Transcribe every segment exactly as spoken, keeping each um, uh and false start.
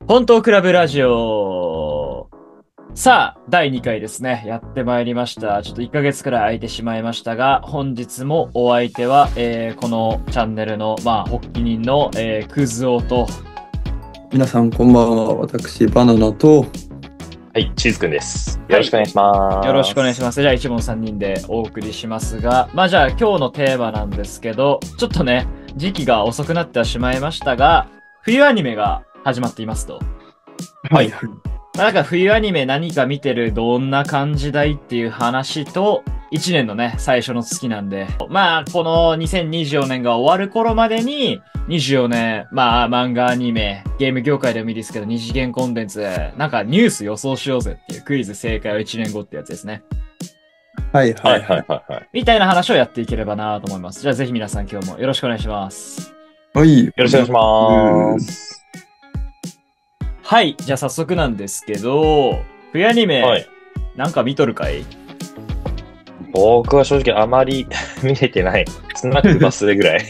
本当クラブラジオ。さあ、だいにかいですね。やってまいりました。ちょっといっかげつくらい空いてしまいましたが、本日もお相手は、えー、このチャンネルの、まあ、発起人の、えー、クズオと、 皆さんこんばんは。私、バナナと、 はい、チーズくんです。よろしくお願いします。 よろしくお願いします。じゃあ、一問さんにんでお送りしますが、まあ、じゃあ、今日のテーマなんですけど、ちょっとね、時期が遅くなってはしまいましたが、冬アニメが始まっていますと。 はい。 まあ、なんか冬アニメ何か見てるどんな感じだいっていう話と、いちねんのね、最初の月なんで、まあ、このにせんにじゅうよねんが終わる頃までに、にじゅうよねん、まあ、漫画アニメ、ゲーム業界でもいいですけど、二次元コンテンツ、なんかニュース予想しようぜっていうクイズ正解はいちねんごってやつですね。 はいははいいはいい。 ははいはい。 みたいな話をやっていければなと思います。じゃあぜひ皆さん今日もよろしくお願いします。 はい。よよろしくお願いします。 はい、じゃあ早速なんですけど、冬アニメ、 はい。 なんか見とるかい？ 僕は正直あまり見れてない。スナックバスでぐらい。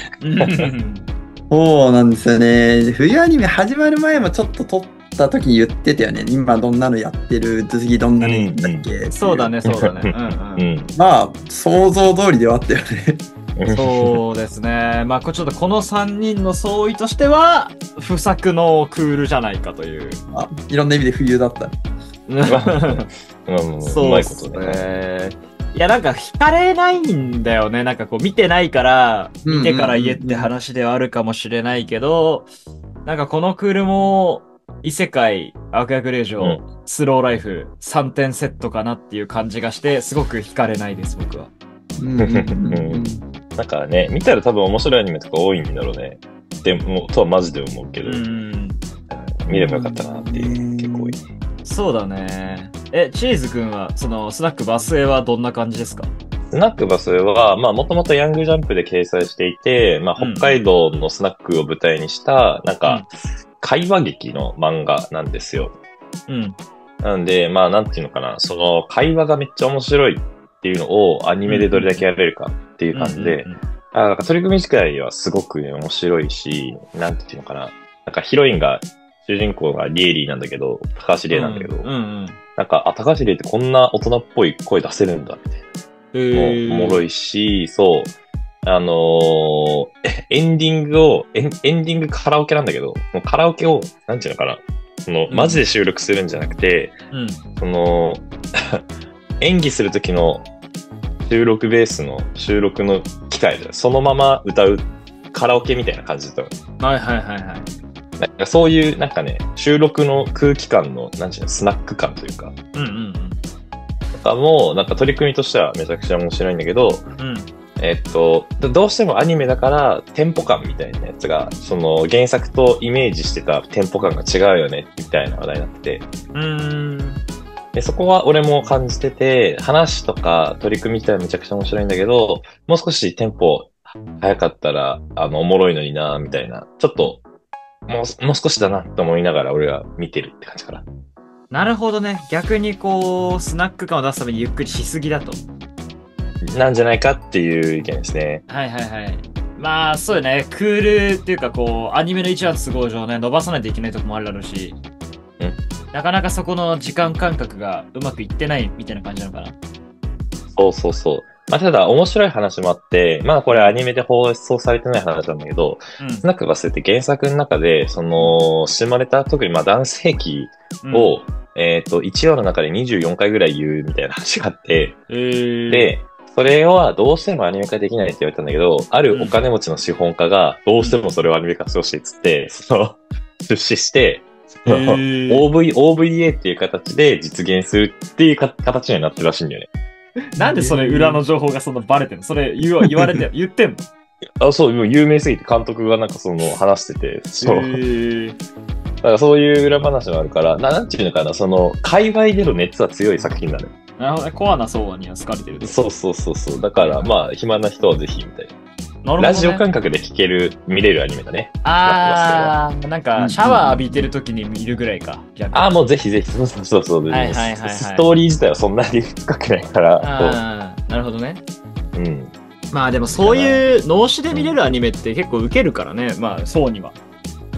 そうなんですよね。冬アニメ始まる前もちょっと撮った時に言ってたよね。今どんなのやってる、次どんなのやったっけ、 そうだ。ね、そうだね。うんうん。 うん。 まあ、想像通りではあったよね。 そうですね。まあ、こちょっとこのさんにんの総意としては、不作のクールじゃないかという。 あ、いろんな意味で冬だった。 うん、うそうでまいことすね。 ね。いや、なんか惹かれないんだよね。なんかこう見てないから、見てから言えって話ではあるかもしれないけど、なんかこのクールも、異世界、悪役令嬢、 うんスローライフ、さんてんセットかなっていう感じがして、すごく惹かれないです、僕は。 うんうんうんうんなんかね、見たら多分面白いアニメとか多いんだろうね。でも、とはマジで思うけど、 うん。 見ればよかったなっていう、結構多い。 そうだね。え、チーズくんは、その、スナックバスへはどんな感じですか？ スナックバスは、まあ、もともとヤングジャンプで掲載していて、まあ、 うん北海道のスナックを舞台にした、なんか、会話劇の漫画なんですよ。 うん。 なんで、まあ、なんていうのかな、その、会話がめっちゃ面白いっていうのをアニメでどれだけやれるかっていう感じで、 うんうんあなんか取り組み自体はすごくね、面白いし、なんていうのかな、なんかヒロインが、主人公がリエリーなんだけど、高橋リエなんだけど、 うんうんうん。 なんか、あ、高橋リエってこんな大人っぽい声出せるんだ、みたいな。 えもうおもろいし、そう。あのー、エンディングをエン、エンディングカラオケなんだけど、もうカラオケを、なんていうのかな、その、 うんマジで収録するんじゃなくて、 うん。 その、演技する時の収録ベースの収録の機械で、そのまま歌うカラオケみたいな感じだったの。 はいはいはいはい。 なんかそういう、なんかね、収録の空気感の、なんていうの、スナック感というか、 うんうんとかも、なんか取り組みとしてはめちゃくちゃ面白いんだけど、 うん。うん。 えっと、どうしてもアニメだから、テンポ感みたいなやつが、その原作とイメージしてたテンポ感が違うよね、みたいな話題になってて、 うーん。 で、そこは俺も感じてて、話とか取り組み自体はめちゃくちゃ面白いんだけど、もう少しテンポ早かったら、あの、おもろいのにな、みたいな、ちょっと、もう、もう少しだな、と思いながら俺は見てるって感じかな。 なるほどね。逆にこう、スナック感を出すためにゆっくりしすぎだと。 なんじゃないかっていう意見ですね。 はいはいはい。まあ、そうよね。クールっていうかこう、アニメの一話の都合上ね、伸ばさないといけないとこもあるだろうし、 うんなかなかそこの時間感覚がうまくいってないみたいな感じなのかな。 そうそうそう。まあ、ただ面白い話もあって、まあこれアニメで放送されてない話なんだけど、スナックバスって原作の中で、その、下ネタ、特にまあ男性器うん。 を、えっと、いちわの中でにじゅうよんかいぐらい言うみたいな話があって、 えー、 で、それはどうしてもアニメ化できないって言われたんだけど、あるお金持ちの資本家がどうしてもそれをアニメ化してほしいっつって、その、出資して、そのへーオーブイ、オーブイエー っていう形で実現するっていうか形にはなってるらしいんだよね。 なんでそれ裏の情報がそんなバレてんの？それ言わ言われて、言ってんの？ あ、そう、もう有名すぎて監督がなんかその話してて、そう。 へーだからそういう裏話もあるから、ななんていうのかな、その、界隈での熱は強い作品なのよ。 なるほどね。コアな層には好かれてると。 そうそうそうそう。だから、まあ、暇な人はぜひ、みたいな。 なるほどねラジオ感覚で聴ける、見れるアニメだね。 あー、なんうか、 んシャワー浴びてる時に見るぐらいか。逆にああ、もうぜひぜひ、そうそうそうそう。 はいはいはいはいストーリー自体はそんなに深くないから、 あー、なるほどね。 そううん。 まあでもそういう脳死で見れるアニメって結構ウケるからね。まあ、層には。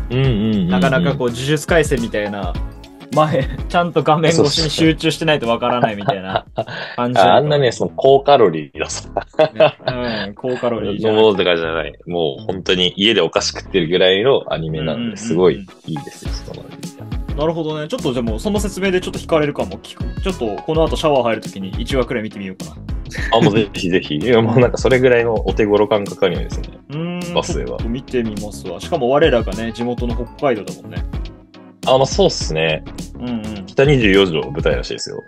うんうんうんうん。 なかなかこう、呪術廻戦みたいな、前、ちゃんと画面越しに集中してないとわからないみたいな感じああんなね、その高カロリーのさ、 ね、うん、高カロリーじゃのなくてものとかじゃない。もう本当に家でお菓子食ってるぐらいのアニメなんうんうんうんうんで、すごいいいですよ、そのなるほどね。ちょっとでも、その説明でちょっと惹かれるかも。聞くちょっと、この後シャワー入るときにいちわくらい見てみようかな。 あ、もうぜひぜひ。いやもうなんかそれぐらいのお手頃感覚アニメですね。 うーん、 バスへはちょっと見てみますわ。しかも我らがね、地元の北海道だもんね。 あ、まあそうっすね。 うんうん。 北にじゅうよじょう舞台らしいですよ。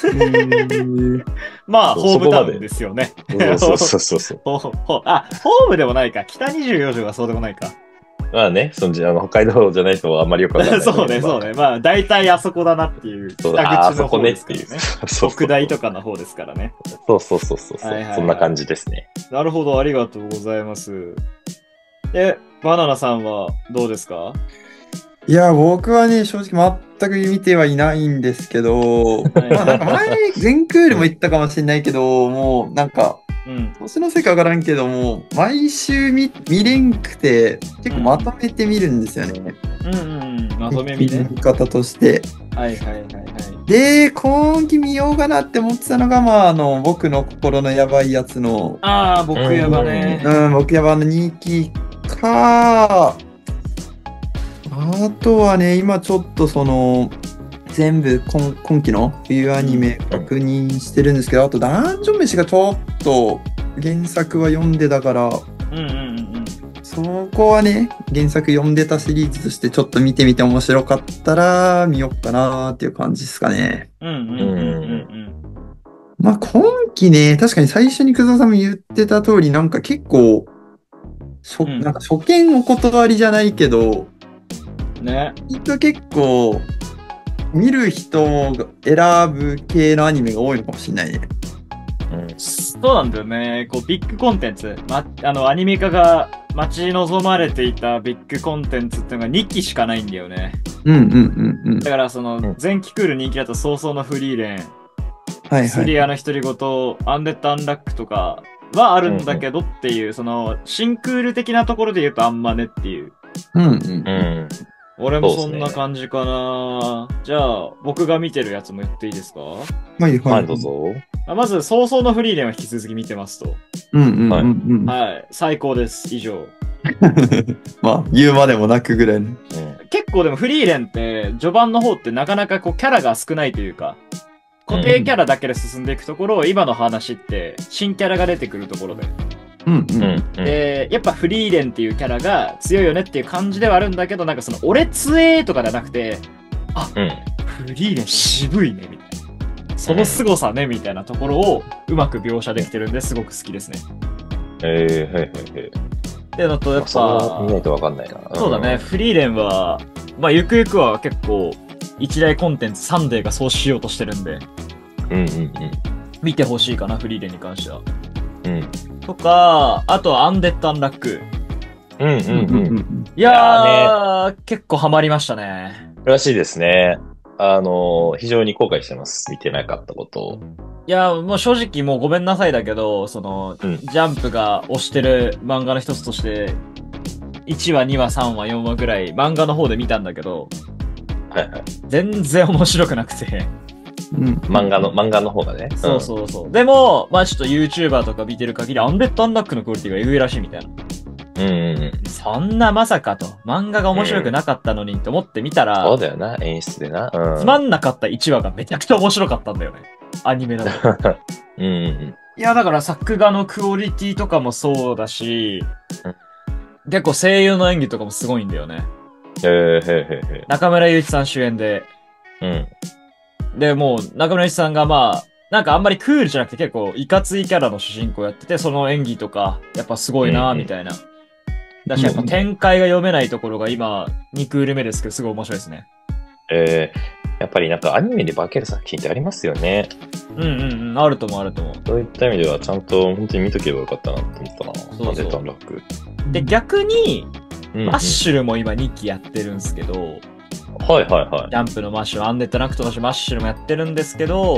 まあ、 そうホームタウンそこまでですよね。 そうそうそうそう。 ほほあ、ホームでもないか。北にじゅうよじょうはそうでもないか。 まあね、そのあの北海道じゃないとあんまりよくわかんない。 そうね、そうね。まあ、大体あそこだなっていう。 そう北ああそ口の方こねっていう。 ですからね。 そうそう北大とかの方ですからね。 そうそうそうそうそう、 はいはいはいそんな感じですね。 なるほど、ありがとうございます。で、バナナさんはどうですか？ いや、僕はね、正直全く見てはいないんですけど、まあなんか前、全クールも言ったかもしれないけど、もうなんか、 うん。 年のせいかわからんけども、毎週見、見れんくて、結構まとめて見るんですよね。 うんうんうん。まとめ見ね。 見方として。 はいはいはいはい。 で、今期見ようかなって思ってたのが、まあ、あの、僕の心のやばいやつの、 ああ、僕やばね。 うん、僕やばのにきか、あとはね、今ちょっとその、全部今今期の冬アニメ確認してるんですけど、あとダンジョン飯がちょっと原作は読んでたから、 うんうんうんうん。 そこはね、原作読んでたシリーズとしてちょっと見てみて面白かったら見よっかなーっていう感じですかね。 うんうんうんうんまあ今期ね、確かに最初に久澤さんも言ってた通り、なんか結構、初うんなんか初見お断りじゃないけど、 うん。ね。 きっと結構、見る人が選ぶ系のアニメが多いのかもしれないね。 うんそうなんだよね。こう、ビッグコンテンツ。ま、あの、アニメ化が待ち望まれていたビッグコンテンツっていうのがにきしかないんだよね。 うんうんうんうん。 だから、そのん、 前期クール人気だと早々のフリーレン、 はいはい。 スリアの独り言、アンデッド・アンラックとかはあるんだけどっていう、その、新クール的なところで言うとあんまねっていう。 うんうんう。ん。 俺もそんな感じかな。じゃあ、僕が見てるやつも言っていいですか？ はいはい。 はい、どう。ぞ。 あまず、早々のフリーレンは引き続き見てますと。 うんうんうんうん。 はい。最高です。以上。 まあ、言うまでもなくぐらいの。 うん。 結構でもフリーレンって、序盤の方ってなかなかこうキャラが少ないというか、固定キャラだけで進んでいくところを、今の話って、新キャラが出てくるところで。 うんう。 うんん。 で、やっぱフリーレンっていうキャラが強いよねっていう感じではあるんだけど、なんかその、俺強えとかじゃなくて、 うん。 フリーレン渋いね、みたいな。その凄さね、みたいなところをうまく描写できてるんですごく好きですね。 えー、はいはいはい。 で、のと、やっそれは見ないぱ、 とわかんないな。 そうだね、フリーレンは、まあ、ゆくゆくは結構、一大コンテンツサンデーがそうしようとしてるんで、 うんうん見てほしいかな、フリーレンに関しては。 うん。うん。 とか、あとはアンデッド・アンラック。 うんうんうんうん。 いやー、結構ハマりましたね。 らしいですね。あの、非常に後悔してます。見てなかったことを。 いやー、もう正直もうごめんなさいだけど、その、 うんジャンプが推してる漫画の一つとして、いちわ、にわ、さんわ、よんわぐらい漫画の方で見たんだけど、 はいはい。 全然面白くなくて。 うん。 漫画の、漫画の方がね。 そうそうそう。でも、まあちょっと YouTuber とか見てる限り、アンデッド・アンラックのクオリティがエグいらしいみたいな。 うん。うんうんうん。 そんなまさかと。漫画が面白くなかったのにと思って見たら、 そうだよな、演出でな。うん。 つまんなかったいちわがめちゃくちゃ面白かったんだよね。アニメだと。 うんうんうん。 いや、だから作画のクオリティとかもそうだし、結構声優の演技とかもすごいんだよね。 えー、へーへーへ中村祐一さん主演で。 ー。 で、もう中村祐一さんがまあ、なんかあんまりクールじゃなくて結構いかついキャラの主人公やってて、その演技とか、やっぱすごいなぁ、みたいな。だし、やっぱ展開が読めないところが今、にクール目ですけど、すごい面白いですね。 うん。えー、やっぱりなんかアニメで化ける作品ってありますよね。 うんうんうん、あるともあるとも。 そういった意味ではちゃんと本当に見とけばよかったなと思ったな。 そうそうなんでタンラック。 で、逆に、 うんうんマッシュルも今にきやってるんですけど、 はいはいはいジ。ャンプのマッシュル、アンデッドナクトだし、マッシュルもやってるんですけど、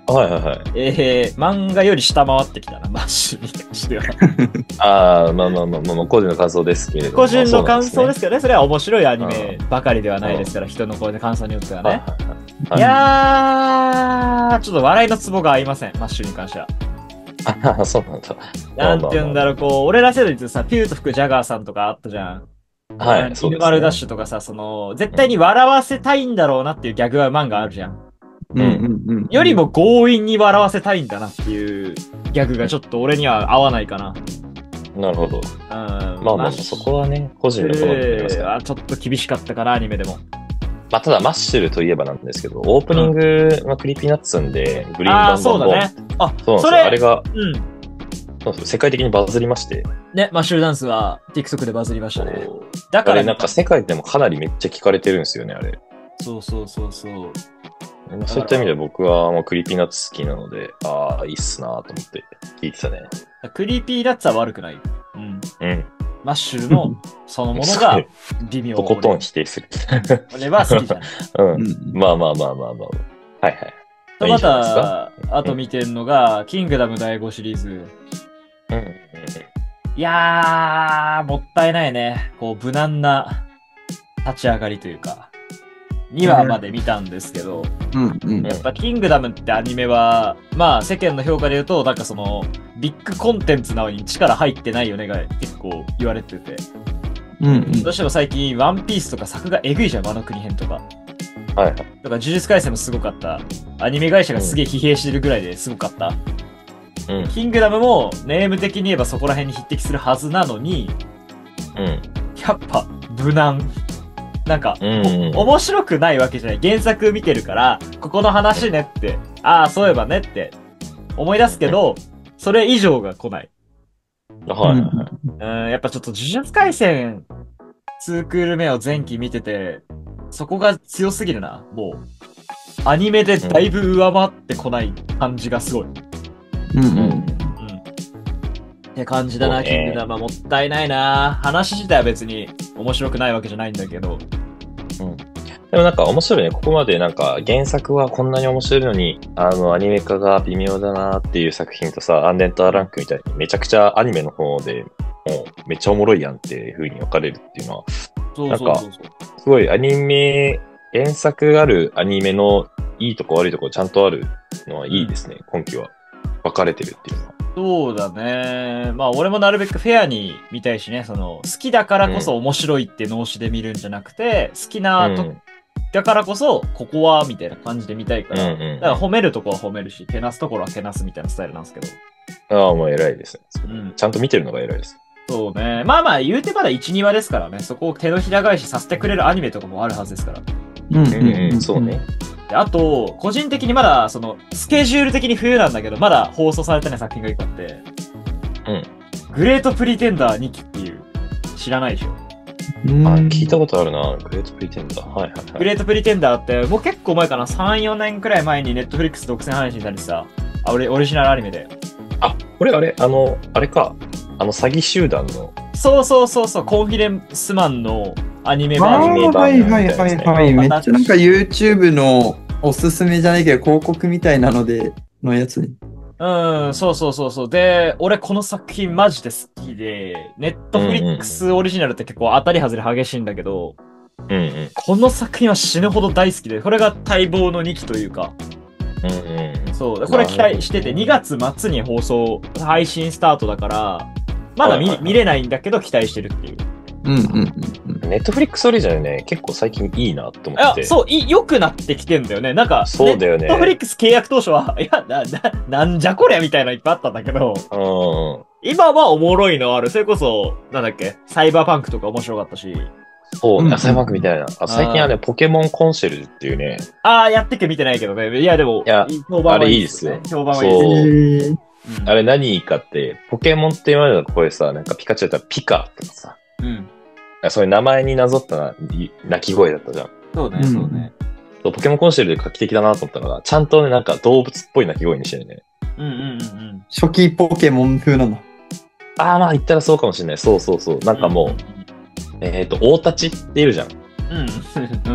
はいはいはい。 えー、漫画より下回ってきたな、マッシュに関しては。 ああ、まあまあまあまあ、個人の感想ですけれども。 個人の感想ですね。 けどね、それは面白いアニメばかりではないですから、人の声で感想によってはね。 はいはいはいいやー、ちょっと笑いのツボが合いません、マッシュに関しては。 ああ、そうなんだ。 なんて言うんだろう、こう、俺ら世代ってさ、ピューと吹くジャガーさんとかあったじゃん。 はい、そうですね。 犬丸ダッシュとかさ、その、絶対に笑わせたいんだろうなっていうギャグ漫画あるじゃん。 うんうんうん。 よりも強引に笑わせたいんだなっていうギャグがちょっと俺には合わないかな。 なるほど。 うん。 まあまあまあ、そこはね、個人の好みになりますから。 はちょっと厳しかったかな、アニメでも。 まあ、ただ、マッシュルといえばなんですけど、オープニングはクリーピーナッツんで、グリーンああ、 バンバンボン。 そうだね。あ、 そうなんですよ。 それ、 あれが、 うん。 そうです世界的にバズりまして。 ね、マッシュルダンスは TikTok でバズりましたね。だあれから、 なんか世界でもかなりめっちゃ聞かれてるんですよね、あれ。 そうそうそうそう。 そういった意味で僕はもうクリーピーナッツ好きなので、ああ、いいっすなーと思って聞いてたね。 クリーピーナッツは悪くない。うん。 うん。 マッシュルのそのものが微妙。 とことん否定する。 俺は好きじゃん。 うん。 うんまあまあまあまあまあ。はいはい。 とまいいじゃないですかた、あと見てんのが、キングダムだいごシリーズ。 うんうんいやー、もったいないね。こう、無難な立ち上がりというか、にわまで見たんですけど、 うんうん。 やっぱキングダムってアニメは、まあ世間の評価で言うと、なんかその、ビッグコンテンツなのに力入ってないよねが結構言われてて。 うんうんどうしても最近、ワンピースとか作がエグいじゃん、ワノ国編とか。 はいはい。 とか、呪術廻戦もすごかった。アニメ会社がすげえ疲弊してるぐらいですごかった。 うん。 キングダムもネーム的に言えばそこら辺に匹敵するはずなのに、 うん。 やっぱ無難。なんか、 うんお面白くないわけじゃない。原作見てるから、ここの話ねって、ああ、そういえばねって思い出すけど、それ以上が来ない。 はいはいはい。 うん、やっぱちょっと呪術廻戦にクール目を前期見てて、そこが強すぎるな。もう、アニメでだいぶ上回ってこない感じがすごい。 うんうん。 うん。って感じだな、 そうねキングダムはもったいないな。話自体は別に面白くないわけじゃないんだけど。 でもなんか面白いね。ここまでなんか原作はこんなに面白いのに、あのアニメ化が微妙だなっていう作品とさ、アンデンターランクみたいにめちゃくちゃアニメの方でもうめっちゃおもろいやんっていう風に分かれるっていうのは、 そうそうそうそう。 すごいアニメ、原作あるアニメのいいとこ悪いとこちゃんとあるのはいいですね。今期は。分かれてるっていうのは。 そうだね。まあ俺もなるべくフェアに見たいしね、その、好きだからこそ面白いって脳死で見るんじゃなくて、好きなと、 うんだからこそ、ここは、みたいな感じで見たいから、 うんうんだから褒めるとこは褒めるし、けなすところはけなすみたいなスタイルなんですけど。 ああ、もう偉いですね。 うん。 ちゃんと見てるのが偉いです。 そうね。まあまあ言うてまだいち、にわですからね、そこを手のひら返しさせてくれるアニメとかもあるはずですから。 うんうんうん、そうね。。 であと、個人的にまだ、その、スケジュール的に冬なんだけど、まだ放送されてない作品がいっこあって、 うん。 グレートプリテンダーにきっていう、知らないでしょ。 うんあ、聞いたことあるな。グレートプリテンダー。はいはいはい。 グレートプリテンダーって、もう結構前かな、さん、よねんくらい前にネットフリックス独占配信されてた、あ、俺、オリジナルアニメで。 あ、これあれあの、あれか。あの詐欺集団の。 そうそうそうそう、コンフィデンスマンのアニメあ版。 アニメ版ーはいはいはいはい。めっちゃなんか YouTube のおすすめじゃないけど広告みたいなので、のやつに。 うん、そうそうそうそう。で、俺この作品マジで好きで、ネットフリックスオリジナルって結構当たり外れ激しいんだけど、 うんうん。 この作品は死ぬほど大好きで、これが待望のにきというか、 うんうん。 そう、これ期待してて、にがつ末に放送、配信スタートだから、まだ見,、 はいはいはい見れないんだけど期待してるっていう。 うんうんうんネットフリックスオリジナルね、結構最近いいなって思いやっ、て。 そう、い良くなってきてんだよね。なんか、 そうだよねネットフリックス契約当初は、いや、な、な、なんじゃこりゃみたいなのいっぱいあったんだけど、 うん。 今はおもろいのある。それこそ、なんだっけ、サイバーパンクとか面白かったし、 そう、 うん野菜マークみたいな。あ最近はね、ポケモンコンシェルジュっていうね、 あー、やってけ見てないけどね。いや、でも、 いや評判はいいあれいいですよ評判はいいですそうよ。 へーうんあれ何いいかって、ポケモンって今までの声さ、なんかピカチュウだったらピカとかさ、 うん。 そういう名前になぞったな鳴き声だったじゃん。 そうね、 うんそうね。 そうポケモンコンシェルジュで画期的だなと思ったのが、ちゃんとね、なんか動物っぽい鳴き声にしてるね。 うんうんうんうん。 初期ポケモン風なんだ。 ああ、まあ言ったらそうかもしれない。そうそうそう。なんかもう、えっ、と、大立ちっているじゃん。 うん。うん。うん。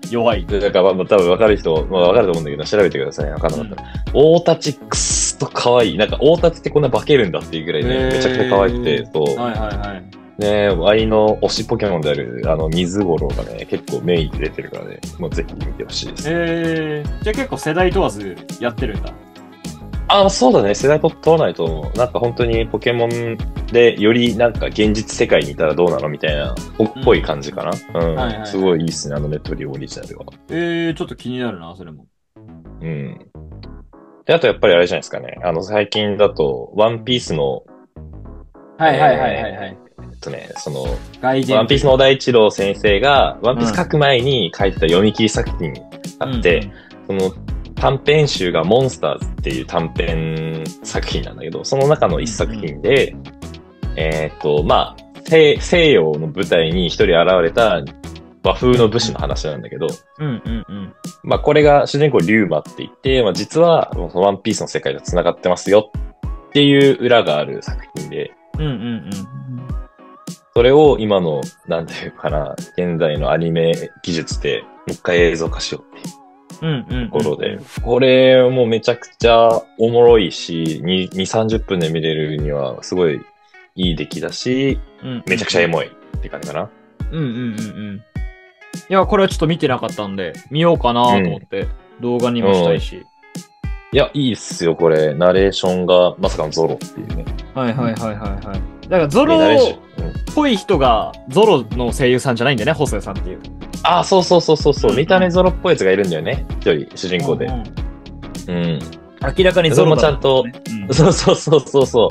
弱い。 でだから、まあ、多分分かる人、まあ、分かると思うんだけど、調べてください。分かんなかったら。大立ちくっそ可愛い。なんか、大立ちってこんな化けるんだっていうぐらいね、めちゃくちゃ可愛くて、そう。 はいはいはい。 ねワイの推しポケモンである、あの、水五郎がね、結構メインで出てるからね、もうぜひ見てほしいです。 えー、じゃあ結構世代問わずやってるんだ。 あ、そうだね。世代と問わないと思う。なんか本当にポケモンでよりなんか現実世界にいたらどうなのみたいな、ぽっぽい感じかな。うん。 はいはいはいすごいいいっすね。あのメトリオリジナルは。 えー、ちょっと気になるな、それも。 うん。で、あとやっぱりあれじゃないですかね。あの最近だと、ワンピースの、 はいはいはいはいはい。 えっとね、その、 外伝。 ワンピースの小田一郎先生が、ワンピース書く前に書いてた読み切り作品あって、その短編集がモンスターズっていう短編作品なんだけど、その中の一作品で、うんうん、えーっと、まあ、西、西洋の舞台に一人現れた和風の武士の話なんだけど、 うんうんうん、 まあこれが主人公リュウマって言って、まあ実はワンピースの世界と繋がってますよっていう裏がある作品で、 うんうんうん、 それを今の、なんていうかな、現在のアニメ技術でもう一回映像化しようっていう。 うんうんうん、 ところで、これもめちゃくちゃおもろいし、に、に、さんじゅっぷんで見れるにはすごいいい出来だし、うんうん、めちゃくちゃエモいって感じかな。 うんうんうんうん。いや、これはちょっと見てなかったんで、見ようかなと思って、うん、動画にもしたいし、うん。いや、いいっすよ、これ。ナレーションがまさかのゾロっていうね。 はいはいはいはいはい。だからゾロっぽい人がゾロの声優さんじゃないんだよね、細谷さんっていう。ああ、そうそうそうそうそう、うん、見た目ゾロっぽいやつがいるんだよね。一人、主人公で。うん、 うん。明らかにゾロもちゃんと、うん、そうそうそうそうそう。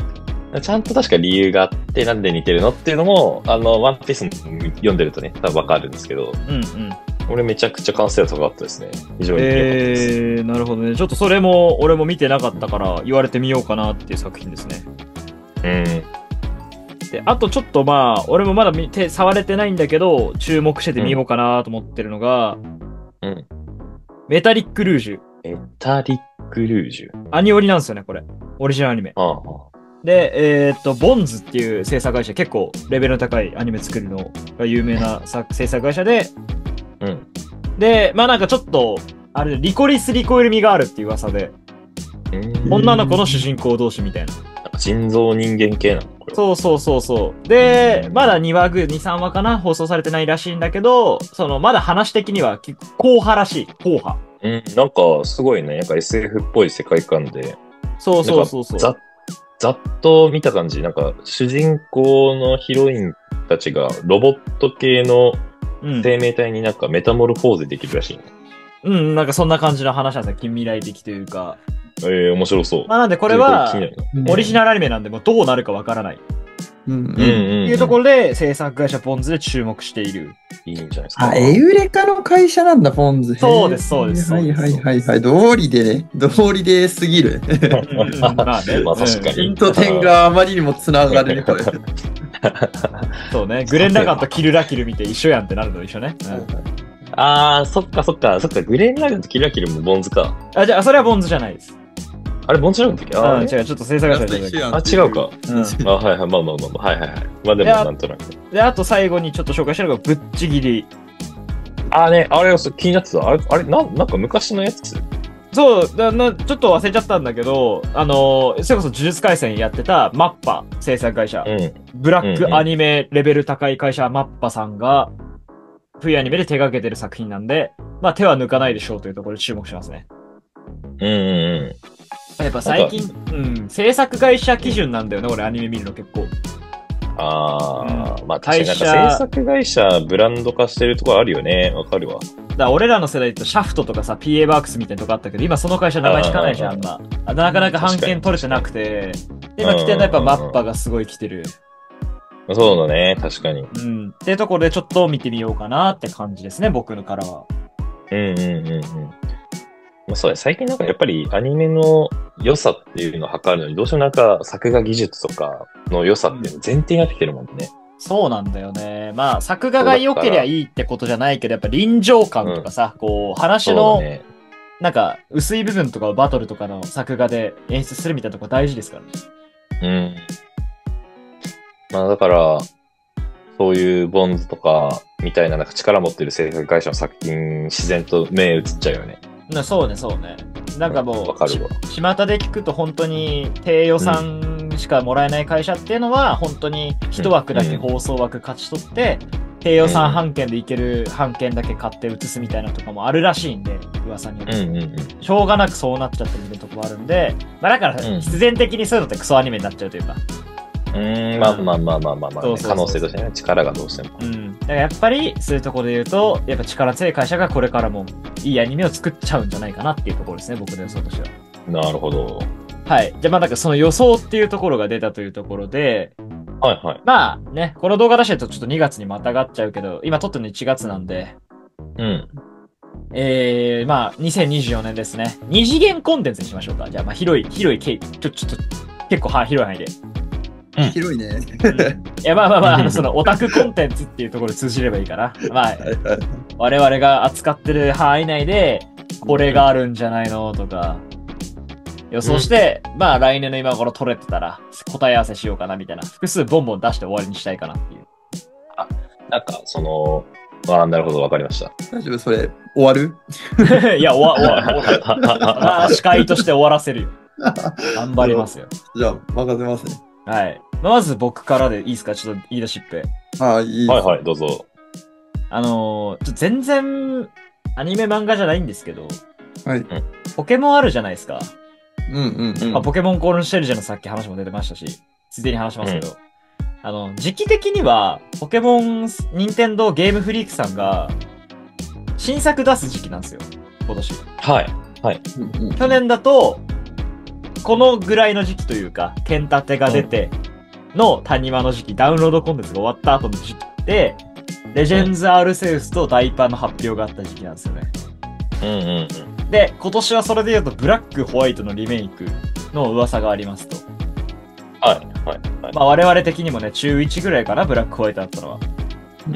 ちゃんと確か理由があって、なんで似てるのっていうのも、あの、ワンピースも読んでるとね、多分わかるんですけど。うんうん。俺めちゃくちゃ完成度高かったですね。非常に良かったです。 えー、なるほどね。ちょっとそれも、俺も見てなかったから、言われてみようかなっていう作品ですね。 うん。 で、あとちょっとまあ、俺もまだ見て、触れてないんだけど、注目しててみようかなと思ってるのが、 うん。 メタリックルージュ。 メタリックルージュ。 アニオリなんですよね、これ。オリジナルアニメ。 ああ。 で、えー、っと、ボンズっていう制作会社、結構レベルの高いアニメ作るのが有名な制作会社で、 うん。 で、まあなんかちょっと、あれ、リコリスリコイル味があるっていう噂で、女の子の主人公同士みたいな。 人造人間系なのこれそうそうそうそう。で、まだにわぐ、に、さんわかな放送されてないらしいんだけど、その、まだ話的には結構、硬派らしい。硬派。 うん、なんか、すごいね。なんか エスエフ っぽい世界観で。 そうそうそうそう。 ざ、ざっと見た感じ、なんか、主人公のヒロインたちが、ロボット系の生命体になんかメタモルフォーゼできるらしい、ね。 うん、うん、なんかそんな感じの話なんですよ。近未来的というか。 ええー、面白そう。 まあなんでこれは、オリジナルアニメなんで、もうどうなるかわからない。 うんうん。 っていうところで、制作会社ポンズで注目している。 いいんじゃないですか。 あ、エウレカの会社なんだ、ポンズ。 そうです、そうです。 はいはいはいはい。道理でね、道理ですぎる。 まあね。まあ確かに。 点と点があまりにもつながるね、これ。 そうね。グレン・ラガンとキルラキル見て一緒やんってなるの一緒ね。 あー、そっかそっか、そっか、グレン・ラガンとキルラキルもボンズか。 あ、じゃあ、それはボンズじゃないです。 あれ、ボンズじゃなかったっけああ、違う、ちょっと制作会社じゃない。 あ、違うか。うん。あ、はいはい、まあまあまあまあ、はいはいはい。まあでも、なんとなく。 で、あと最後にちょっと紹介したのが、ぶっちぎり。 あーね、あれ、気になってた。あれ、あれ、な、なんか昔のやつそうだな、ちょっと忘れちゃったんだけど、あのー、それこそ呪術廻戦やってたマッパ制作会社、うん、ブラックアニメレベル高い会社、うんうん、マッパさんが、冬アニメで手掛けてる作品なんで、まあ手は抜かないでしょうというところで注目しますね。 うんうんうん。 やっぱ最近、うん、制作会社基準なんだよね、俺アニメ見るの結構。 ああ、うん、まあ確かになんか制作会社ブランド化してるところあるよね。わかるわ。 だから俺らの世代とシャフトとかさ、ピーエー バークスみたいなとこあったけど、今その会社名前聞かないじゃん、あんま。なかなか版権取れてなくて、今来てるのはやっぱマッパがすごい来てる。 そうだね、確かに。 うん。っていうところでちょっと見てみようかなって感じですね、僕のからは。 うんうんうんうん。まあそうだ、最近なんかやっぱりアニメの良さっていうのを測るのに、どうしてもなんか作画技術とかの良さっていうの前提になってきてるもんね。 そうなんだよね。まあ、作画が良ければいいってことじゃないけど、やっぱ臨場感とかさ、うん、こう、話の、ね、なんか、薄い部分とかをバトルとかの作画で演出するみたいなとこ大事ですからね。 うん。まあだから、そういうボンズとか、 みたいななんか力持ってる制作会社の作品、自然と目移っちゃうよね。 なそうね、そうね。なんかもう、 わかるわ。 ち巷で聞くと本当に低予算しかもらえない会社っていうのは、本当に一枠だけ放送枠勝ち取って、低予算半券でいける半券だけ買って移すみたいなとかもあるらしいんで、噂によると。 うんうんうん。 しょうがなくそうなっちゃってるとこもあるんで、まあだからうん必然的にそういうのってクソアニメになっちゃうというか。 うーん、まあまあまあまあまあまあ、ね、 そうそうそう可能性としてね、力がどうしても。 うん。だからやっぱり、そういうところで言うと、やっぱ力強い会社がこれからもいいアニメを作っちゃうんじゃないかなっていうところですね、僕の予想としては。 なるほど。 はい。じゃあまあなんかその予想っていうところが出たというところで、 はいはい。 まあね、この動画出してるとちょっとにがつにまたがっちゃうけど、今撮ってるのいちがつなんで、 うん。 えー、まあにせんにじゅうよねんですね。二次元コンテンツにしましょうか。じゃあまあ広い、広いケーちょ、ちょっと、結構は広い範囲で。 うん広いね。 いやまあまあまあ、あのそのオタクコンテンツっていうところで通じればいいかな。まあ、我々が扱ってる範囲内で、これがあるんじゃないのとか、予想して、うん、まあ来年の今頃取れてたら答え合わせしようかなみたいな。複数ボンボン出して終わりにしたいかなっていう。 あ、なんか、その、ああ、なるほど、わかりました。 大丈夫それ、終わるいや、終わ、終わ、終わる。司会として終わらせるよ。頑張りますよ。 じゃあ、任せますね。 はい。まず僕からでいいですかちょっと言い出しっぺ。 ああ、いいです。 はいはい、どうぞ。 あのー、ちょ全然、アニメ漫画じゃないんですけど、 はい。 ポケモンあるじゃないですか。 うんうんうん。 まあ、ポケモンコールシェルジェのさっき話も出てましたし、ついでに話しますけど、うん、あの、時期的には、ポケモン、任天堂ゲームフリークさんが、新作出す時期なんですよ、今年。 はい。はい。 去年だと、このぐらいの時期というか、剣立てが出ての谷間の時期、ダウンロードコンテンツが終わった後の時期で、レジェンズ・アルセウスとダイパーの発表があった時期なんですよね。 うんうんうん。 で、今年はそれで言うと、ブラック・ホワイトのリメイクの噂がありますと。 はい、はい、はい。 まあ我々的にもね、中いちぐらいかな、ブラック・ホワイトだったのは。 うん。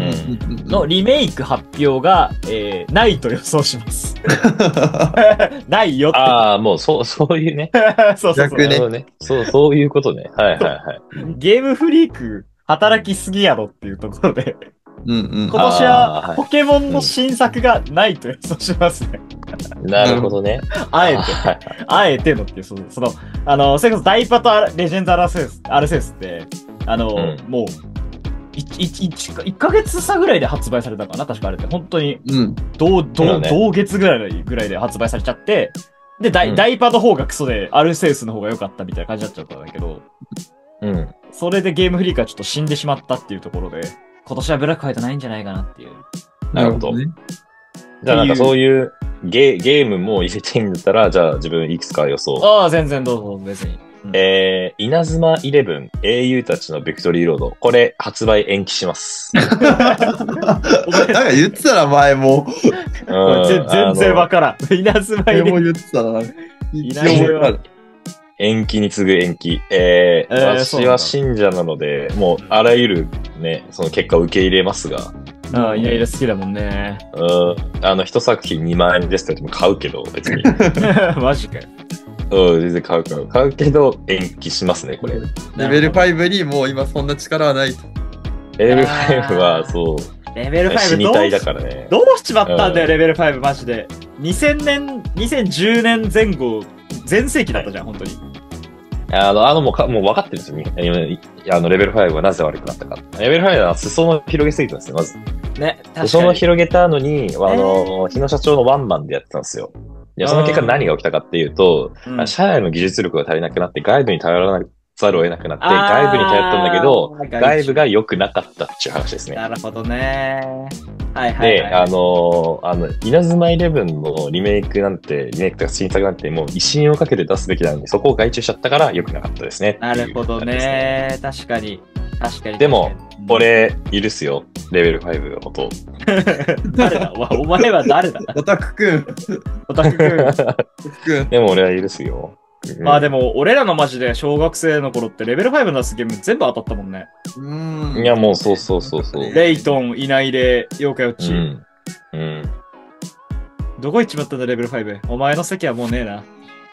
のリメイク発表が、えー、ないと予想します。ないよって。 ああ、もう、そう、そういうね。 そうそうそう。 逆ね。そう、そういうことね。はいはいはい。 ゲームフリーク、働きすぎやろっていうところで。 うんうん、 今年はポケモンの新作がないと予想しますね。 なるほどね。 あえて、あえてのっていう、その、そのあの、それこそダイパとレジェンドアルセウス、アルセウスって、あの、うん、もう、いっかげつ差ぐらいで発売されたかな確かあれって。本当に、 うん、 同、同、ね、同月ぐらいぐらいで発売されちゃって、で、ダイ、うん、ダイパの方がクソで、アルセウスの方が良かったみたいな感じになっちゃったんだけど、 うん。 それでゲームフリークはちょっと死んでしまったっていうところで、今年はブラックホワイトないんじゃないかなっていう。 なるほど。ね、じゃあなんかそういうゲゲームも入れていいんだったら、じゃあ自分いくつか予想。 ああ、全然どうぞ、別に。 うん、えー、稲妻イレブン英雄たちのビクトリーロード。これ発売延期します。 なんか言ってたら前も。 全然わからん。稲妻イレブン。 も言ってたな。 稲妻延期に次ぐ延期。えー、えー、私は信者なので、もうあらゆるね、その結果を受け入れますが。 ああ、イライラ好きだもんね。 うん。あの、一作品にまん円ですって言っても買うけど、別に。 マジかよ。 うん、全然買う買う。買うけど、延期しますね、これ。 レベルごにもう今そんな力はないと。 レベルごは、そう。 レベルご死にたいだからね。 どうしちまったんだよ、うん、レベルごマジで。にせんねん、にせんじゅうねんぜん後、全盛期だったじゃん、本当に。 あの、あの、もうか、もう分かってるんですよ。あの、レベルごはなぜ悪くなったか。レベルごは裾野を広げすぎたんですよ、まず。 ね、確かに。 裾野を広げたのに、あの、日野社長のワンマンでやってたんですよ。いや、その結果何が起きたかっていうと、うん、社内の技術力が足りなくなって外部に頼らなざるを得なくなって、外部に頼ったんだけど、外部が良くなかったっていう話ですね。 なるほどね。はいはい、はい。 で、あの、あの、稲妻イレブンのリメイクなんて、リメイクとか新作なんてもう威信をかけて出すべきなのに、そこを外注しちゃったから良くなかったですね。 なるほどね。確かに。確かに。 でも、俺、許すよ。レベルごのこと。 誰だお前は誰だオタクくん。 オタクくん。でも俺は許すよ。 まあでも、俺らのマジで小学生の頃ってレベルごの出すゲーム全部当たったもんね。 うん。 いや、もうそうそうそうそう。 レイトン、イナイレ、ヨーカヨッチ。 うん。うん。 どこ行っちまったんだ、レベルご。お前の席はもうねえな。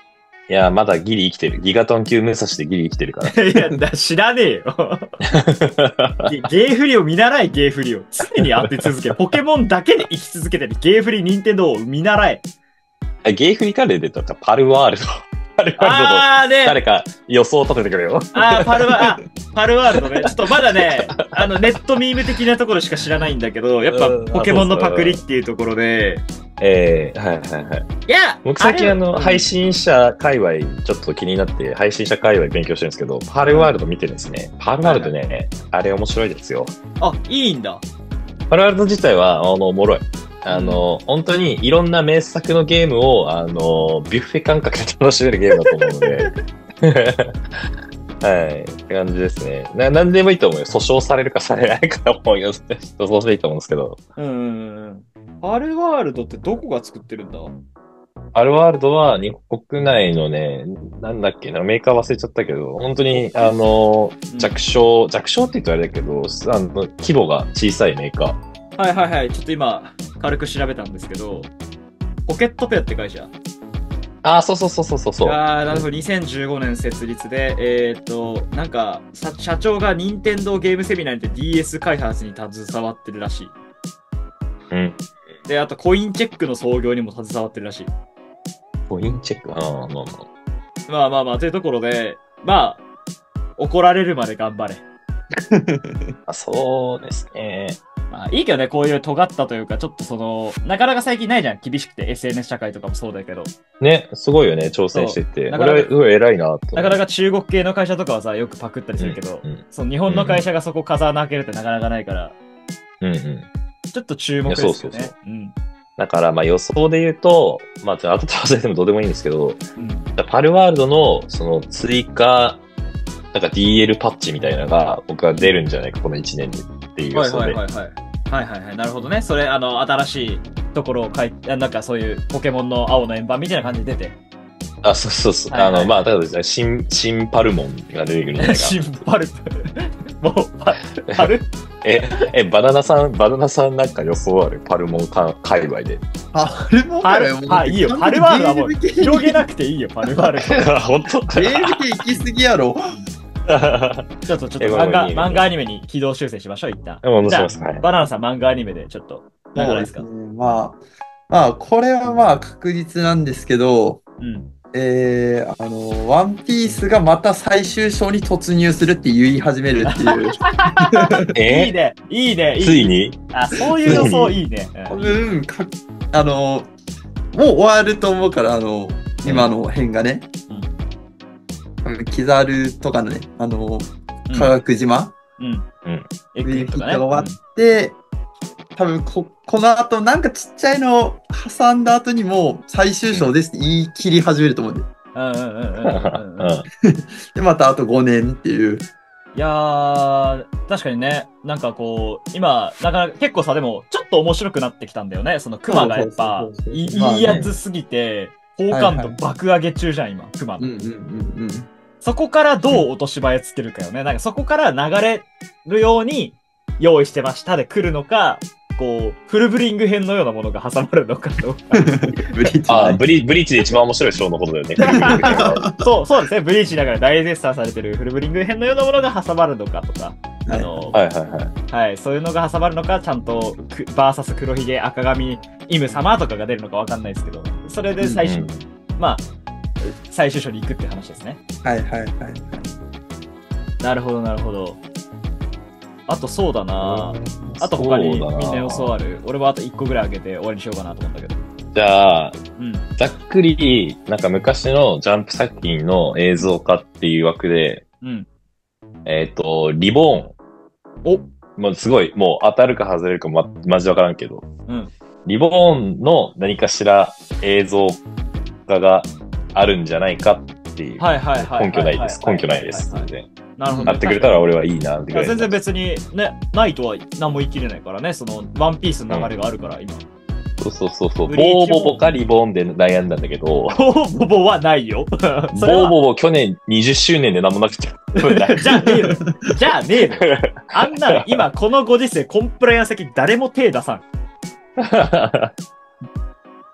いや、まだギリ生きてる。ギガトン級武蔵でギリ生きてるから。 いや、だ知らねえよ。ゲゲーフリを見習え、ゲーフリを。常に当て続ける。ポケモンだけで生き続けてる。ゲーフリ、ニンテンドーを見習え。 ゲーフリカレーでとか、パルワールド。パルワールドあーね。 誰か予想を立ててくれよ。 あー、パルワ、あ、パルワールドね。ちょっとまだね、あの、ネットミーム的なところしか知らないんだけど、やっぱうんポケモンのパクリっていうところで、 ええー、はいはいはい。 いや、 僕最近あの、配信。 信者界隈、ちょっと気になって、配信者界隈勉強してるんですけど、パルワールド見てるんですね。パルワールドね、あれ面白いですよ。 あ、いいんだ。 パルワールド自体は、あの、おもろい。あの、本当にいろんな名作のゲームを、あの、ビュッフェ感覚で楽しめるゲームだと思うので、はい、って感じですね。な、なんでもいいと思うよ。訴訟されるかされないかと思うよ。そうしていいと思うんですけど。 うんうんうん。パルワールドってどこが作ってるんだ？ パルワールドは日本国内のね、なんだっけな、メーカー忘れちゃったけど、本当に、あの、弱小、弱小って言うとあれだけど、あの、規模が小さいメーカー。 はいはいはい。ちょっと今、軽く調べたんですけど、ポケットペアって会社。 ああ、そうそうそうそうそう。 ああ、なるほど。にせんじゅうごねん設立で、えー、っと、なんか、社社長が任天堂ゲームセミナーにて ディーエス 開発に携わってるらしい。 うん。 で、あと、コインチェックの創業にも携わってるらしい。 コインチェック、ああ、まあまあ。 まあまあまあ、というところで、まあ、怒られるまで頑張れ。 あ、そうですね。 まあ、いいけどね、こういう尖ったというか、ちょっとその、なかなか最近ないじゃん。厳しくて エスエヌエス 社会とかもそうだけど。 ね、すごいよね、挑戦してて。 なかなか俺はすごい偉いなと。 なかなか中国系の会社とかはさ、よくパクったりするけど、 うんうんその日本の会社がそこ風穴開けるってなかなかないから、 うんうん。 ちょっと注目ですよね。 いやそうそうそううん。 だから、まあ予想で言うと、まあ、後で忘れてもどうでもいいんですけど、 うん。 パルワールドの、その追加、なんか ディーエル パッチみたいなのが、僕は出るんじゃないか、このいちねんにっていう予はい想で。 はいはいはい。はいはいはい。なるほどね。それ、あの、新しいところを書いて、なんかそういうポケモンの青の円盤みたいな感じで出て。 あ、そうそうそう。 はいはいあの、まあ、ただですね、新、新パルモンが出てくるんじゃないかシンパルプ。もう、パパルえ、え、バナナさん、バナナさんなんか予想あるパルモンか界隈で。 パルモンパル、 もうあ、いいよ。パルワールドはもうゲーム系広げなくていいよ、パルワールド。 本当ゲーム系行き過ぎやろ。 ちょっとちょっとえごめん漫画、 いいよ漫画アニメに軌道修正しましょう、一旦。 もうじゃあしますはいバナナさん漫画アニメでちょっと、なんかないですか？ そうですねまあ、まあ、これはまあ確実なんですけど、 うん。 えー、あの、ワンピースがまた最終章に突入するって言い始めるっていう。 いいえね、いいね、いい。 ついにあ、そういう予想いいね。 多うん分か、あの、もう終わると思うから、あの、今の辺がね。うん、キザルとかのね、あの、科学島、 うん。うん。 うんエッグウィーヒットがね。 クが終わって、多分こ、この後なんかちっちゃいのを挟んだ後にもう最終章ですって言い切り始めると思うんで。 うんうんうんうんうんうん。 うんで、またあとごねんっていう。 いやー、確かにね、なんかこう、今、なかなか結構さ、でも、ちょっと面白くなってきたんだよね。そのクマがやっぱそうそうそう、そういいまあねいやつすぎて、好感度爆上げ中じゃん、今、クマの。 うんうんうんうん。 そこからどう落とし前つけるかよね。なんかそこから流れるように用意してましたで来るのか、こう、フルブリング編のようなものが挟まるのかと。 ブリッジあねブリ、ブリーチで一番面白いショーのことだよね。 そう、そうですね。ブリーチだから大絶賛されてるフルブリング編のようなものが挟まるのかとか、あの、 はいはいはい。 はい、そういうのが挟まるのか、ちゃんとく、バーサス黒ひげ赤髪イム様とかが出るのかわかんないですけど、それで最終、 うんまあ、最終章に行くって話ですね。 はいはいはい。 なるほど、なるほど。あとそうだなあと他にみんそうだな予想ある？俺はあといっこぐらいあげて終わりにしようかなと思うんだけど。 じゃあ、 うん。 ざっくり、なんか昔のジャンプ作品の映像化っていう枠で、 うん。 えっ、と、リボーン。 おもうすごい、もう当たるか外れるかま、マジわからんけど、 うん。 リボーンの何かしら映像化があるんじゃないかっていう。 はいはいはい。 根拠ないです。根拠ないです。 はいはい全然。 なるほど。 なってくれたら俺はいいなってぐらい。 いや全然別にね、ないとは何も言い切れないからね。その、ワンピースの流れがあるから、今。 そうそうそうそう。 ブリーチもボーボボかリボーンで悩んだんだけど、 ボーボボはないよ。 ボそれはーボボ去年にじゅっしゅうねんで何もなくて。 じゃあねえよ。じゃあねえよ。あんなの今このご時世コンプライアンス的誰も手出さん。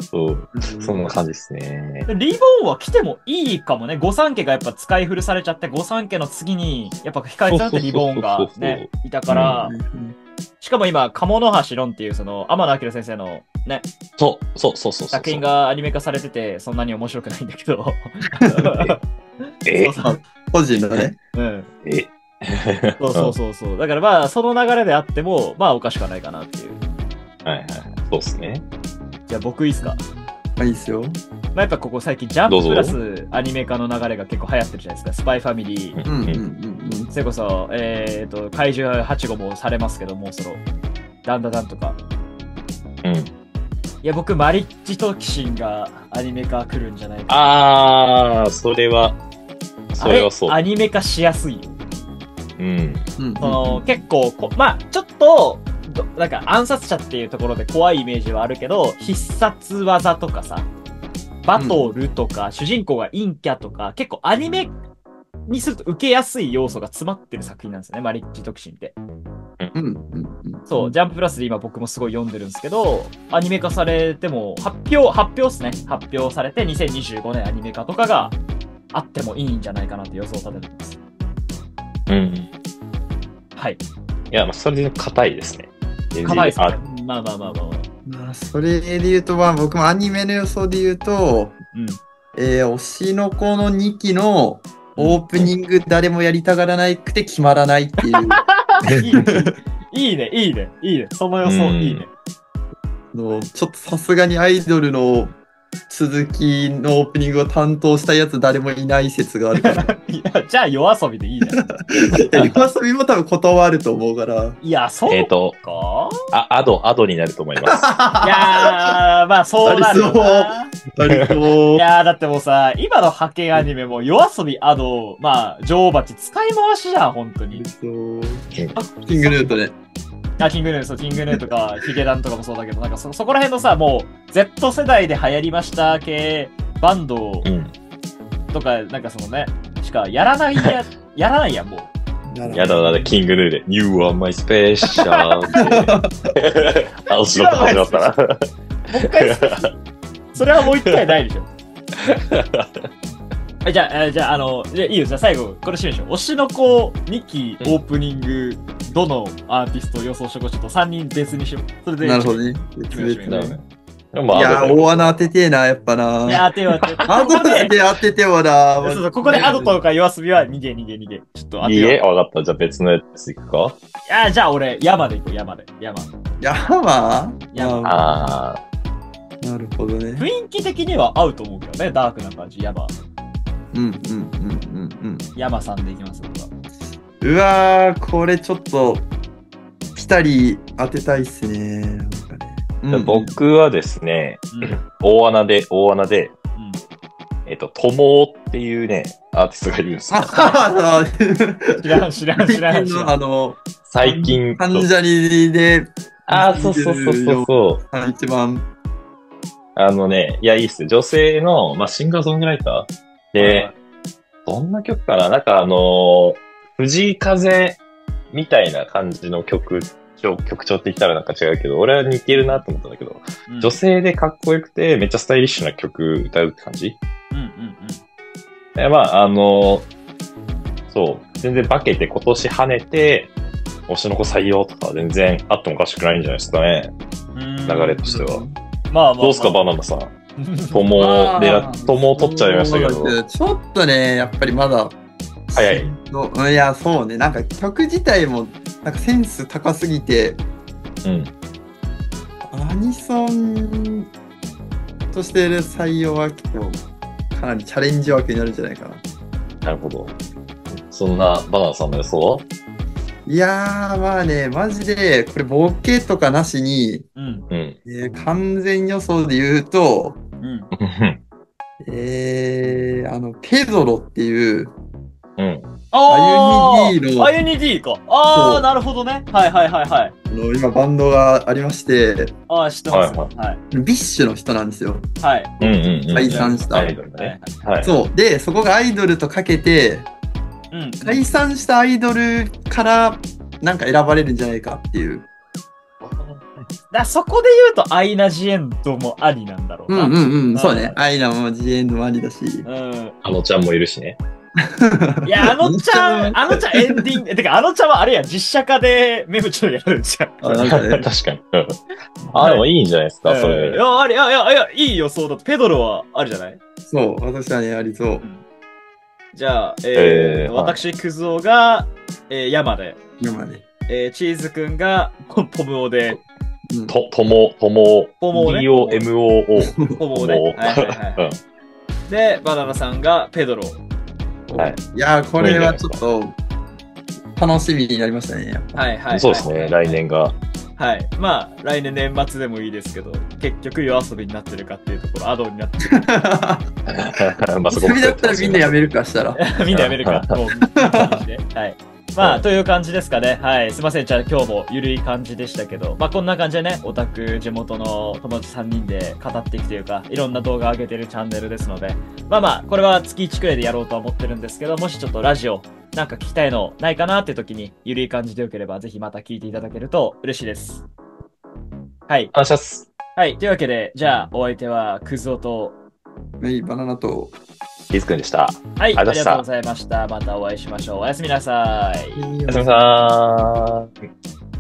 そう、そんな感じですね。 リボーンは来てもいいかもね。御三家がやっぱ使い古されちゃって、御三家の次に、やっぱ控えてあってリボーンがね、いたから、しかも今、鴨の橋論っていう、その、天野明先生のね、 そう、そう、そう、そう。 作品がアニメ化されてて、そんなに面白くないんだけど。 えそうそう個人のね。 うん。 えそうそうそうそう。だからまあ、その流れであっても、まあ、おかしくはないかなっていう。 はいはい。そうっすね。 じゃあ僕いいっすか？ まあいいっすよ。 まあ、やっぱここ最近、ジャンププラスアニメ化の流れが結構流行ってるじゃないですか。スパイファミリー。 うんうんうんうん。 それこそ、えっ、ー、と、怪獣はち号もされますけど、もうそろ、ダンダダンとか。 うん。 いや、僕、マリッジトキシンがアニメ化来るんじゃないかな。 あー、それは、それはそう。 アニメ化しやすいよ。 うん。 その、結構こ、まあ、ちょっと、なんか暗殺者っていうところで怖いイメージはあるけど、必殺技とかさ、バトルとか、うん、主人公が陰キャとか、結構アニメにすると受けやすい要素が詰まってる作品なんですよね、マリッジトキシンって。 うんうんうん、 そう、ジャンププラスで今僕もすごい読んでるんですけど、アニメ化されても、発表、発表っすね。発表されてにせんにじゅうごねんアニメ化とかがあってもいいんじゃないかなって予想を立ててます。 うん。 はい。 いや、まあ、それで硬いですね。 硬いですね。まあまあまあまあまあ。 まあ、それで言うと、まあ僕もアニメの予想で言うと、うん、えー、推しの子のにきのオープニング誰もやりたがらなくて決まらないっていう。 いいね、いいね、いいね。その予想いいね。 のちょっとさすがにアイドルの続きのオープニングを担当したやつ誰もいない説があるから。 いや、じゃあ夜遊びでいいじゃん。 夜遊びも多分断ると思うから。 いや、そうか、 えーと、あ、アド、アドになると思います。 いやー、まあそうなるよな。 ありそう。 いやー、だってもうさ、今の派遣アニメも夜遊び、アド、まあ、女王蜂使い回しじゃん、本当に。 そう。キングヌートね。 あ、キングヌー、そう、キングヌーとか、ヒゲダンとかもそうだけど、なんかそ、そこら辺のさ、もう、Z 世代で流行りました系、バンドとか、うん、なんかそのね、しかやらないや、やらないやん、もう。 やだな、キングヌーで、You are my special って。あ、後ろから始まったな。もう一回、それはもう一回ないでしょ。じゃあ、じゃあ、あの、じゃあいいよ、じゃあ最後、これしましょう。推しの子にきオープニング、どのアーティストを予想してこちょっとさんにん別にしよう。それで。 なるほどね。別々 ね。 いや、大穴当ててえな、やっぱな。 いや、当てよう当てよう。 アドだけ当ててよな。 そうそう、ここでアドとか夜遊びは逃げ逃げ逃げ。ちょっと当てよう。 いいえ、わかった。じゃあ別のやついくか。 いや、じゃあ俺、山で行こう、山で。山。 山山。 ああ。 なるほどね。 雰囲気的には合うと思うけどね、ダークな感じ、山。 うんうんうんうんうん。 山さんでいきます、僕は。 うわー、これちょっと、ピタリ当てたいっすね。なんかね。 うん、僕はですね、うん、大穴で、大穴で、うん、えっと、ともっていうね、アーティストがいるんですよ。 知らん、知らん、知らん。 あの、 最近。 関ジャニで、 ああ、そうそうそうそうそう。 一番。 あのね、いや、いいっす。女性の、まあ、シンガーソングライターで、どんな曲かななんかあのー、藤井風みたいな感じの曲調、曲調って言ったらなんか違うけど、俺は似てるなと思ったんだけど、うん、女性でかっこよくてめっちゃスタイリッシュな曲歌うって感じ。 うんうんうん。 でまあ、あのー、そう、全然化けて今年跳ねて、推しの子採用とか全然あってもおかしくないんじゃないですかね。流れとしては。 まあまあ、まあ。 どうすか、バナナさん。友で、友を取っちゃいましたけど。 ちょっとね、やっぱりまだ。 早い。 いや、そうね。なんか曲自体も、なんかセンス高すぎて。 うん。 アニソンとしてる採用は結構、かなりチャレンジ枠になるんじゃないかな。 なるほど。そんなバナナさんの予想？ いやー、まあね、マジで、これ、ボケとかなしに、 うんえー、完全予想で言うと、 うん、 えー、あの、ペドロっていう、 うん。 あゆに ディー の。あゆに ディー か。あー、なるほどね。はいはいはいはい。 あの今、バンドがありまして、 あー、知ってます。はい、はい。 ビッシュの人なんですよ。 はい。 うんうんうん、 解散した。 アイドルね。はい。 そう。で、そこがアイドルとかけて、うん、解散したアイドルからなんか選ばれるんじゃないかっていう。 だそこで言うとアイナ・ジ・エンドもありなんだろうな。 うんうんうん、そうね。 うんアイナもジエンドもありだし。 うん。 あのちゃんもいるしね。 いや、あのちゃん、あのちゃんエンディング、てかあのちゃんはあれや、実写化でメムチョやるんじゃん。 あ、なんかね。 確かに。うんあ、でもいいんじゃないですか、それ。 いや、あれ、いや、いや、いや、いい予想だと。ペドロはあるじゃない。 そう、私はね、ありそう。 じゃあ、えーえーはい私、クズオが、えー、山で、 今ね。 えー、チーズくんがポポムオで、 うんと、とも、とも、 ポモねディーオーエムオーオー。 ポムオね。はいはいはいはい。で、バナナさんがペドロ。 はい。 いやー、これはちょっと楽しみになりましたね。やっぱはいはい、はい。 そうですね、来年が。 はい。まあ、来年年末でもいいですけど、結局夜遊びになってるかっていうところ、アドになってる。 まあそこそれだったらみんなやめるかしたら。 みんなやめるか。もう、はい。まあ、という感じですかね。はい。すいません。じゃあ今日もゆるい感じでしたけど、まあこんな感じでね、オタク地元の友達さんにんで語っていくというか、いろんな動画上げてるチャンネルですので、まあまあ、これは月いちくらいでやろうとは思ってるんですけど、もしちょっとラジオ、なんか聞きたいのないかなって時に、ゆるい感じでよければ、ぜひまた聞いていただけると嬉しいです。はい。 話します。 はい。というわけで、じゃあ、お相手は、クズオと、 はい、バナナと。 リズくんでした。 はい。あありがとうございましたりがとうございました。またお会いしましょう。おやすみなさい。 おやすみなさーい。